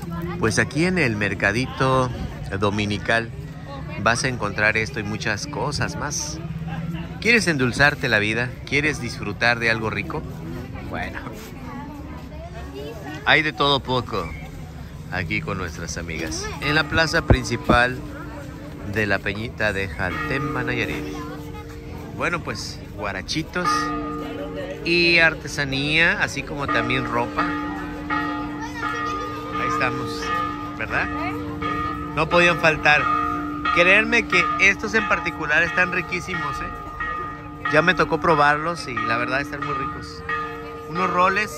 Pues aquí en el mercadito dominical vas a encontrar esto y muchas cosas más. ¿Quieres endulzarte la vida? ¿Quieres disfrutar de algo rico? Bueno, hay de todo poco aquí con nuestras amigas en la plaza principal de la Peñita de Jaltempa, Nayarit. Bueno, pues guarachitos y artesanía, así como también ropa. Ahí estamos, ¿verdad? No podían faltar. Créanme que estos en particular están riquísimos, ¿eh? Ya me tocó probarlos y la verdad están muy ricos. Unos roles.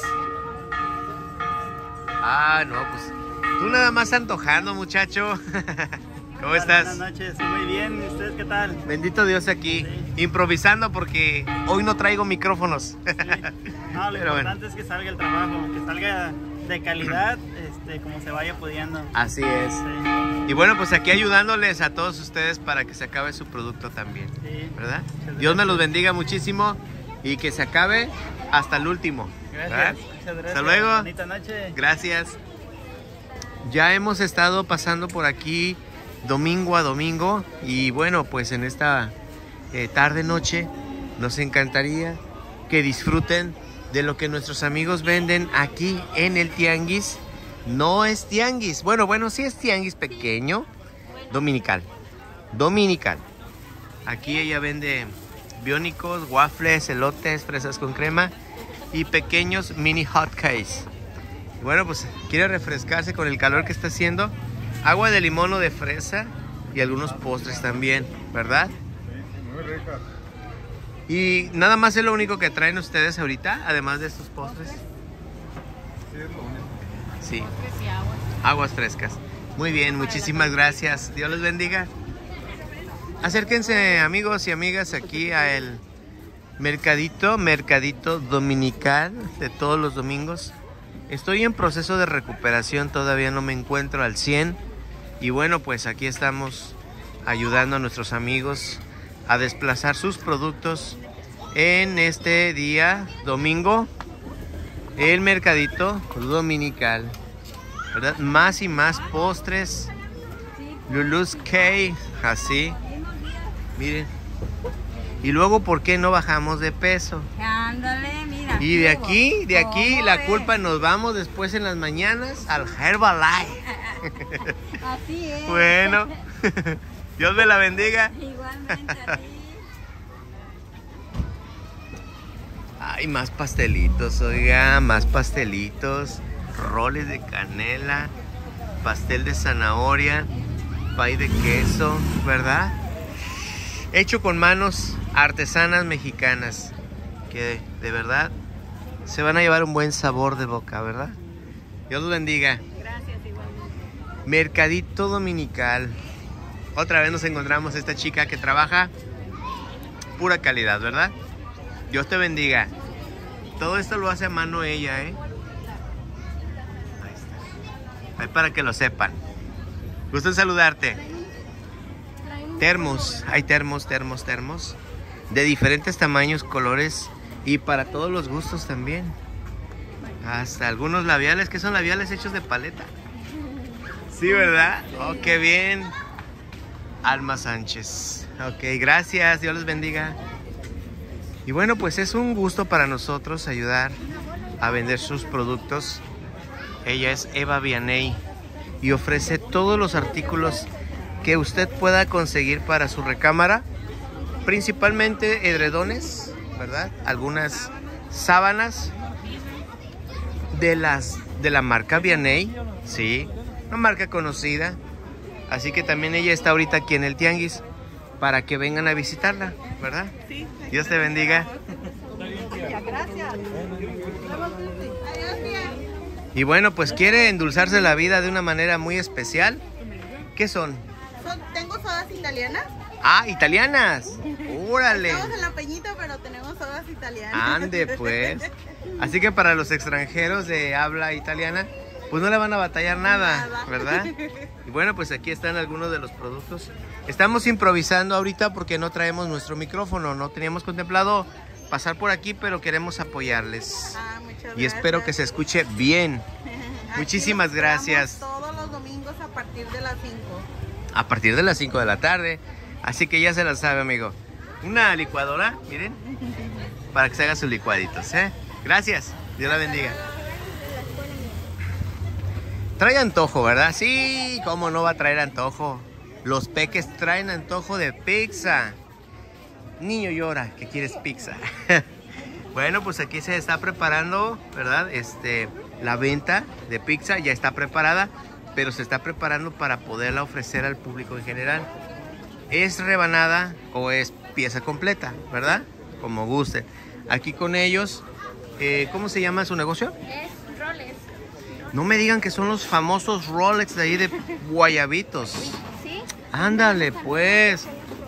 Ah, no, pues tú nada más antojando, muchacho. ¿Cómo estás? Buenas noches, muy bien. ¿Y ustedes qué tal? Bendito Dios aquí, sí. Improvisando porque hoy no traigo micrófonos. Sí. No, lo importante es que salga el trabajo, que salga de calidad, como se vaya pudiendo. Así es. Sí. Y bueno, pues aquí ayudándoles a todos ustedes para que se acabe su producto también. Sí. ¿Verdad? Dios me los bendiga muchísimo y que se acabe hasta el último. Gracias. Muchas gracias. Hasta luego. Bonita noche. Gracias. Ya hemos estado pasando por aquí domingo a domingo y bueno, pues en esta tarde noche nos encantaría que disfruten de lo que nuestros amigos venden aquí en el tianguis. No es tianguis, bueno, sí es tianguis pequeño, dominical. Aquí ella vende biónicos, waffles, elotes, fresas con crema y pequeños mini hotcakes. Bueno, pues quiere refrescarse con el calor que está haciendo. Agua de limón o de fresa y algunos postres también, ¿verdad? Sí, muy ricas. Y nada más es lo único que traen ustedes ahorita, además de estos postres. Sí, es lo único. Sí. Postres y aguas. Aguas frescas. Muy bien, muchísimas gracias. Dios les bendiga. Acérquense, amigos y amigas, aquí a el mercadito dominical de todos los domingos. Estoy en proceso de recuperación, todavía no me encuentro al 100. Y bueno, pues aquí estamos ayudando a nuestros amigos a desplazar sus productos en este día domingo, el mercadito dominical, ¿verdad? Más y más postres, Lulu's Cake, así, miren. Y luego, ¿por qué no bajamos de peso? Ándale, mira. Y de aquí la culpa nos vamos después en las mañanas al Herbalife. Así es. Bueno, Dios me la bendiga. Igualmente a ti. Ay, más pastelitos, oiga, más pastelitos, roles de canela, pastel de zanahoria, pay de queso, ¿verdad? Hecho con manos artesanas mexicanas, que de verdad se van a llevar un buen sabor de boca, ¿verdad? Dios los bendiga. Gracias, igualmente. Mercadito dominical. Otra vez nos encontramos esta chica que trabaja pura calidad, ¿verdad? Dios te bendiga. Todo esto lo hace a mano ella, ¿eh? Ahí está. Ahí para que lo sepan. Gusto en saludarte. Termos, hay termos de diferentes tamaños, colores y para todos los gustos también. Hasta algunos labiales, que son labiales hechos de paleta. Sí, ¿verdad? Oh, qué bien. Alma Sánchez. Ok, gracias, Dios les bendiga. Y bueno, pues es un gusto para nosotros ayudar a vender sus productos. Ella es Eva Vianey y ofrece todos los artículos que usted pueda conseguir para su recámara, principalmente edredones, ¿verdad? Algunas sábanas de la marca Vianey, sí, una marca conocida. Así que también ella está ahorita aquí en el tianguis para que vengan a visitarla, ¿verdad? Sí. Dios te bendiga. Gracias. Y bueno, pues quiere endulzarse la vida de una manera muy especial. ¿Qué son? Tengo sodas italianas. Ah, italianas. Órale. Estamos en la Peñita, pero tenemos sodas italianas. Ande pues. Así que para los extranjeros de habla italiana, pues no le van a batallar nada, ¿verdad? Y bueno, pues aquí están algunos de los productos. Estamos improvisando ahorita porque no traemos nuestro micrófono. No teníamos contemplado pasar por aquí, pero queremos apoyarles. Muchas Y espero que se escuche bien. Muchísimas gracias. Todo partir de las 5. A partir de las 5 de la tarde. Así que ya se la sabe, amigo. Una licuadora, miren, para que se haga sus licuaditos, ¿eh? Gracias, Dios la bendiga. Trae antojo, ¿verdad? Sí, cómo no va a traer antojo. Los peques traen antojo de pizza. Niño llora que quieres pizza. Bueno, pues aquí se está preparando, ¿verdad? La venta de pizza ya está preparada, pero se está preparando para poderla ofrecer al público en general. Es rebanada o es pieza completa, ¿verdad? Como guste. Aquí con ellos, ¿cómo se llama su negocio? Es Rolex. No me digan que son los famosos Rolex de ahí de Guayabitos. ¿Sí? Ándale, pues.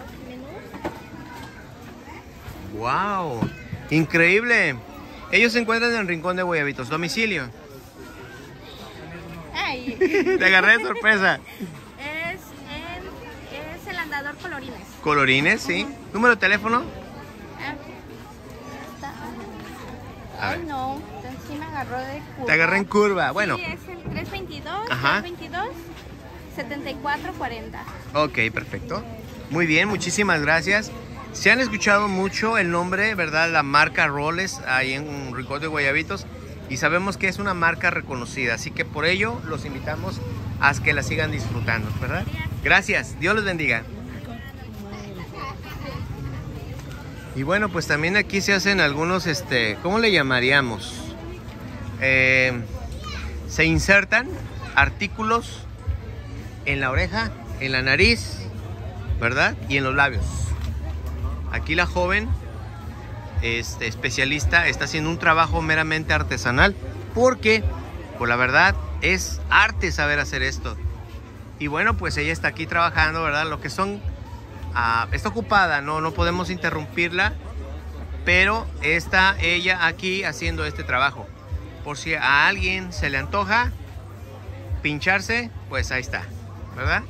¡Wow! Increíble. Ellos se encuentran en el Rincón de Guayabitos. Domicilio. Ay. Te agarré de sorpresa. Es el Andador Colorines. Colorines, sí. ¿Número de teléfono? A ver. Ay, no. Sí me agarró de curva. Te agarré en curva. Bueno. Sí, es el 322, Ajá. 322-7440. Ok, perfecto. Muy bien, muchísimas gracias. Se han escuchado mucho el nombre, ¿verdad? La marca Rolex ahí en Rincón de Guayabitos. Y sabemos que es una marca reconocida. Así que por ello los invitamos a que la sigan disfrutando, ¿verdad? Gracias. Dios los bendiga. Y bueno, pues también aquí se hacen algunos, ¿cómo le llamaríamos? Se insertan artículos en la oreja, en la nariz, ¿verdad? Y en los labios. Aquí la joven especialista está haciendo un trabajo meramente artesanal porque, pues la verdad, es arte saber hacer esto. Y bueno, pues ella está aquí trabajando, ¿verdad? Lo que son... está ocupada, no podemos interrumpirla, pero está ella aquí haciendo este trabajo. Por si a alguien se le antoja pincharse, pues ahí está, ¿verdad?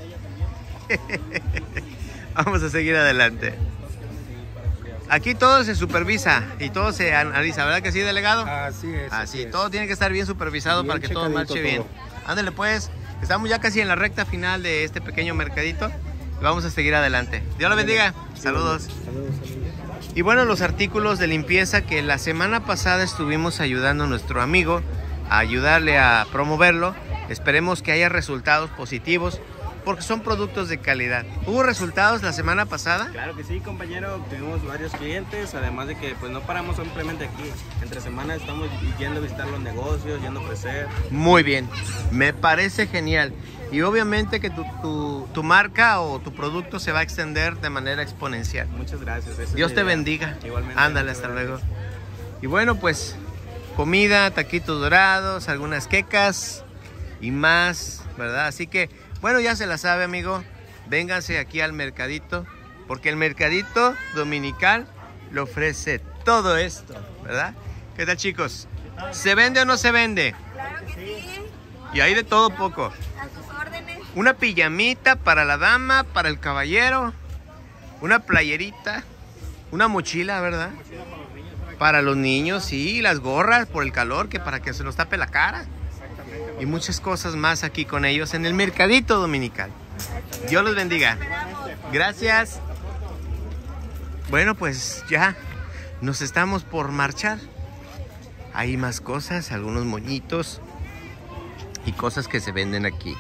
Vamos a seguir adelante. Aquí todo se supervisa y todo se analiza, ¿verdad que sí, delegado? Así es. Así, todo tiene que estar bien supervisado para que todo marche bien. Ándale pues, estamos ya casi en la recta final de este pequeño mercadito. Vamos a seguir adelante. Dios lo bendiga. Saludos. Y bueno, los artículos de limpieza que la semana pasada estuvimos ayudando a nuestro amigo a ayudarle a promoverlo. Esperemos que haya resultados positivos porque son productos de calidad. ¿Hubo resultados la semana pasada? Claro que sí, compañero. Tuvimos varios clientes, además de que pues no paramos simplemente aquí. Entre semanas estamos yendo a visitar los negocios, yendo a ofrecer. Muy bien, me parece genial. Y obviamente que tu marca o tu producto se va a extender de manera exponencial. Muchas gracias. Dios te bendiga. Igualmente. Ándale, hasta luego. Y bueno, pues comida, taquitos dorados, algunas quecas y más, ¿verdad? Así que, bueno, ya se la sabe, amigo. Vénganse aquí al mercadito, porque el mercadito dominical le ofrece todo esto, ¿verdad? ¿Qué tal, chicos? ¿Se vende o no se vende? Claro que sí. Y hay de todo poco. A sus órdenes. Una pijamita para la dama, para el caballero, una playerita, una mochila, ¿verdad? Para los niños, sí, las gorras por el calor, que para que se nos tape la cara. Y muchas cosas más aquí con ellos en el mercadito dominical. Dios los bendiga. Gracias. Bueno, pues ya nos estamos por marchar. Hay más cosas, algunos moñitos y cosas que se venden aquí.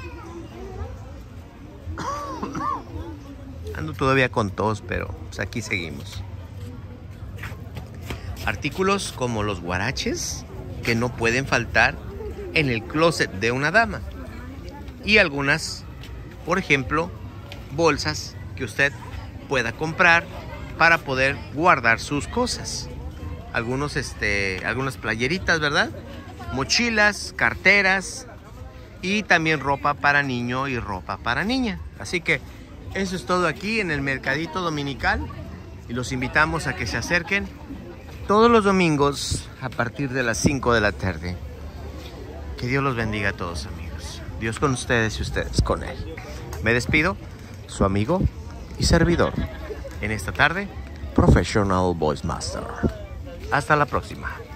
Ando todavía con tos, pero pues aquí seguimos. Artículos como los guaraches que no pueden faltar en el closet de una dama. Y algunas, por ejemplo, bolsas que usted pueda comprar para poder guardar sus cosas. Algunas playeritas, ¿verdad? Mochilas, carteras y también ropa para niño y ropa para niña. Así que eso es todo aquí en el mercadito dominical y los invitamos a que se acerquen todos los domingos a partir de las 5 de la tarde. Que Dios los bendiga a todos, amigos. Dios con ustedes y ustedes con Él. Me despido, su amigo y servidor. En esta tarde, Professional Voice Master. Hasta la próxima.